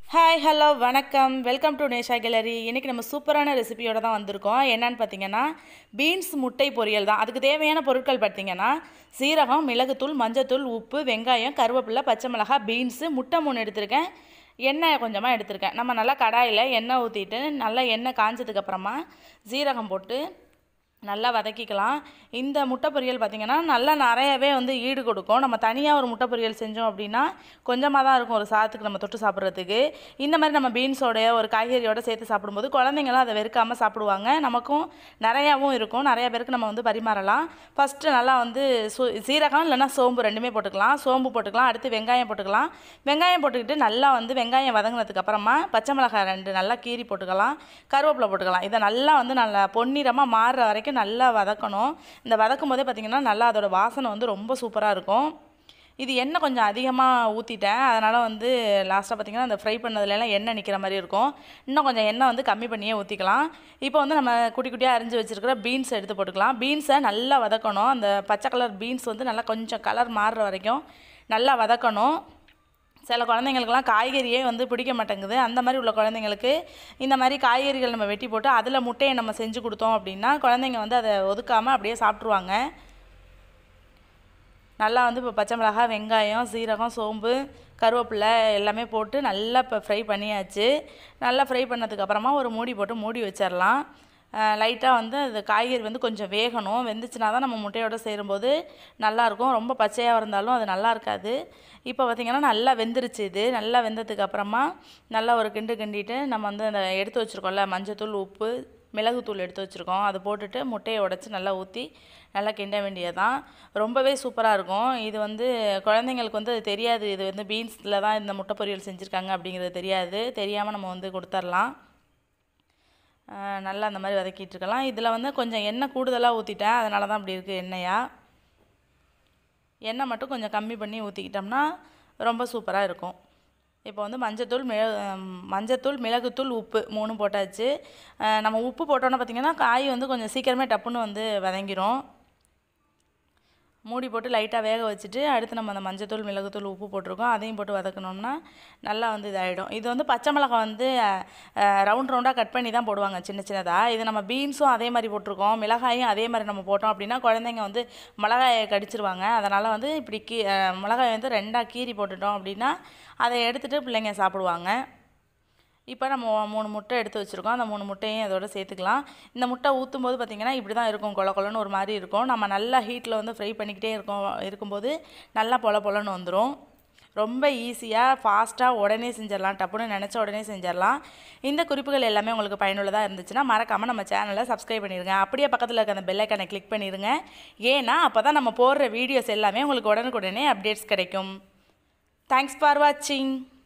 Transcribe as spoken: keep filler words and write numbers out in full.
Hi hello வணக்கம் welcome to Nesha gallery. இன்றைக்கி நம்ம சூப்பரான ரெசிபியோடு தான் வந்திருக்கோம். என்னன்னு பார்த்தீங்கன்னா பீன்ஸ் முட்டை பொரியல் தான். அதுக்கு தேவையான பொருட்கள் பார்த்தீங்கன்னா சீரகம், மிளகுத்தூள், மஞ்சத்தூள், உப்பு, வெங்காயம், கருவேப்பிலை, பச்சை மிளகாய், பீன்ஸு, முட்டை மூணு எடுத்திருக்கேன். எண்ணெய் கொஞ்சமாக எடுத்திருக்கேன். நம்ம நல்லா கடாயில் எண்ணெய் ஊற்றிட்டு நல்லா எண்ணெய் காஞ்சதுக்கப்புறமா சீரகம் போட்டு நல்லா வதக்கிக்கலாம். இந்த முட்டை பொரியல் பார்த்திங்கன்னா நல்லா நிறையவே வந்து ஈடு கொடுக்கும். நம்ம தனியாக ஒரு முட்டை பொரியல் செஞ்சோம் அப்படின்னா கொஞ்சமாக தான் இருக்கும் ஒரு சாதத்துக்கு நம்ம தொட்டு சாப்பிட்றதுக்கு. இந்த மாதிரி நம்ம பீன்ஸோடைய ஒரு காய்கறியோடு சேர்த்து சாப்பிடும்போது குழந்தைங்களாம் அதை வெறுக்காமல் சாப்பிடுவாங்க. நமக்கும் நிறையாவும் இருக்கும், நிறைய பேருக்கு நம்ம வந்து பரிமாறலாம். ஃபஸ்ட்டு நல்லா வந்து சு சீரகம் இல்லைன்னா சோம்பு ரெண்டுமே போட்டுக்கலாம். சோம்பு போட்டுக்கலாம், அடுத்து வெங்காயம் போட்டுக்கலாம். வெங்காயம் போட்டுக்கிட்டு நல்லா வந்து வெங்காயம் வதங்கினதுக்கு அப்புறமா பச்சை மிளகாய் ரெண்டு நல்லா கீரி போட்டுக்கலாம், கருவேப்பிலை போட்டுக்கலாம். இதை நல்லா வந்து நல்லா பொன்னிறமாக மாறுற வரைக்கும் நல்லா வதக்கணும். இந்த வதக்கும் போதே பார்த்திங்கன்னா நல்லா அதோட வாசனை வந்து ரொம்ப சூப்பராக இருக்கும். இது எண்ணெய் கொஞ்சம் அதிகமாக ஊற்றிட்டேன், அதனால் வந்து லாஸ்ட்டாக பார்த்திங்கன்னா அந்த ஃப்ரை பண்ணதுலாம் எண்ணெய் நிற்கிற மாதிரி இருக்கும். இன்னும் கொஞ்சம் எண்ணெய் வந்து கம்மி பண்ணியே ஊற்றிக்கலாம். இப்போ வந்து நம்ம குட்டி குட்டியாக அரிஞ்சு வச்சுருக்கிற பீன்ஸ் எடுத்து போட்டுக்கலாம். பீன்ஸை நல்லா வதக்கணும். அந்த பச்சை கலர் பீன்ஸ் வந்து நல்லா கொஞ்சம் கலர் மாறுற வரைக்கும் நல்லா வதக்கணும். சில குழந்தைங்களுக்கெல்லாம் காய்கறியே வந்து பிடிக்க மாட்டேங்குது. அந்த மாதிரி உள்ள குழந்தைங்களுக்கு இந்த மாதிரி காய்கறிகள் நம்ம வெட்டி போட்டு அதில் முட்டையை நம்ம செஞ்சு கொடுத்தோம் அப்படின்னா குழந்தைங்க வந்து அதை ஒதுக்காமல் அப்படியே சாப்பிட்ருவாங்க. நல்லா வந்து இப்போ பச்சை மிளகாய், வெங்காயம், சீரகம், சோம்பு, கருவேப்பிலை எல்லாமே போட்டு நல்லா இப்போ ஃப்ரை பண்ணியாச்சு. நல்லா ஃப்ரை பண்ணதுக்கப்புறமா ஒரு மூடி போட்டு மூடி வச்சிடலாம். லைட்டாக வந்து அது காய்கறி வந்து கொஞ்சம் வேகணும். வெந்துச்சுனா தான் நம்ம முட்டையோடு சேரும்போது நல்லாயிருக்கும். ரொம்ப பச்சையாக இருந்தாலும் அது நல்லா இருக்காது. இப்போ பார்த்திங்கன்னா நல்லா வெந்துருச்சு. இது நல்லா வெந்ததுக்கப்புறமா நல்லா ஒரு கிண்டு கிண்டிட்டு நம்ம வந்து அந்த எடுத்து வச்சுருக்கோம்ல மஞ்சத்தூள், உப்பு, மிளகுத்தூள் எடுத்து வச்சுருக்கோம், அதை போட்டுட்டு முட்டையை உடச்சி நல்லா ஊற்றி நல்லா கிண்ட வேண்டியதான். ரொம்பவே சூப்பராக இருக்கும். இது வந்து குழந்தைங்களுக்கு வந்து அது தெரியாது, இது வந்து பீன்ஸில் தான் இந்த முட்டை பொரியல் செஞ்சுருக்காங்க அப்படிங்கிறது தெரியாது. தெரியாமல் நம்ம வந்து கொடுத்துர்லாம். நல்லா அந்த மாதிரி வதக்கிட்டு இருக்கலாம். இதில் வந்து கொஞ்சம் எண்ணெய் கூடுதலாக ஊற்றிட்டேன், அதனால தான் அப்படி இருக்குது எண்ணெயாக. எண்ணெய் மட்டும் கொஞ்சம் கம்மி பண்ணி ஊற்றிக்கிட்டோம்னா ரொம்ப சூப்பராக இருக்கும். இப்போ வந்து மஞ்சத்தூள், மிள மஞ்சத்தூள் மிளகுத்தூள், உப்பு மூணும் போட்டாச்சு. நம்ம உப்பு போட்டோன்னா பார்த்திங்கன்னா காய் வந்து கொஞ்சம் சீக்கிரமே டப்புன்னு வந்து வதங்கிடும். மூடி போட்டு லைட்டாக வேக வச்சுட்டு அடுத்து நம்ம அந்த மஞ்சத்தூள், மிளகுத்தூள், உப்பு போட்டிருக்கோம், அதையும் போட்டு வதக்கணும்னா நல்லா வந்து இதாகிடும். இது வந்து பச்சை மிளகாய் வந்து ரவுண்ட் ரவுண்டாக கட் பண்ணி தான் போடுவாங்க சின்ன சின்னதாக. இது நம்ம பீன்ஸும் அதே மாதிரி போட்டிருக்கோம், மிளகாயும் அதே மாதிரி நம்ம போட்டோம் அப்படின்னா குழந்தைங்க வந்து மிளகாயை கடிச்சிருவாங்க. அதனால் வந்து இப்படி கீ மிளகாயை வந்து ரெண்டாக கீரி போட்டுட்டோம் அப்படின்னா அதை எடுத்துகிட்டு பிள்ளைங்க சாப்பிடுவாங்க. இப்போ நம்ம மூணு முட்டை எடுத்து வச்சுருக்கோம், அந்த மூணு முட்டையும் அதோட சேர்த்துக்கலாம். இந்த முட்டை ஊற்றும் போது பார்த்திங்கன்னா இப்படி தான் இருக்கும், கொல கொலன்னு ஒரு மாதிரி இருக்கும். நம்ம நல்லா ஹீட்டில் வந்து ஃப்ரை பண்ணிக்கிட்டே இருக்கோம் இருக்கும்போது நல்லா பொல பொலன்னு வந்துடும். ரொம்ப ஈஸியாக ஃபாஸ்ட்டாக உடனே செஞ்சிடலாம், டப்புன்னு நினச்ச உடனே செஞ்சிடலாம். இந்த குறிப்புகள் எல்லாமே உங்களுக்கு பயனுள்ளதாக இருந்துச்சுன்னா மறக்காமல் நம்ம சேனலை சப்ஸ்கிரைப் பண்ணிடுங்க. அப்படியே பக்கத்தில் இருக்க அந்த பெல் ஐக்கானை கிளிக் பண்ணிடுங்க. ஏன்னா அப்போ தான் நம்ம போடுற வீடியோஸ் எல்லாமே உங்களுக்கு உடனுக்குடனே அப்டேட்ஸ் கிடைக்கும். தேங்க்ஸ் ஃபார் வாட்சிங்.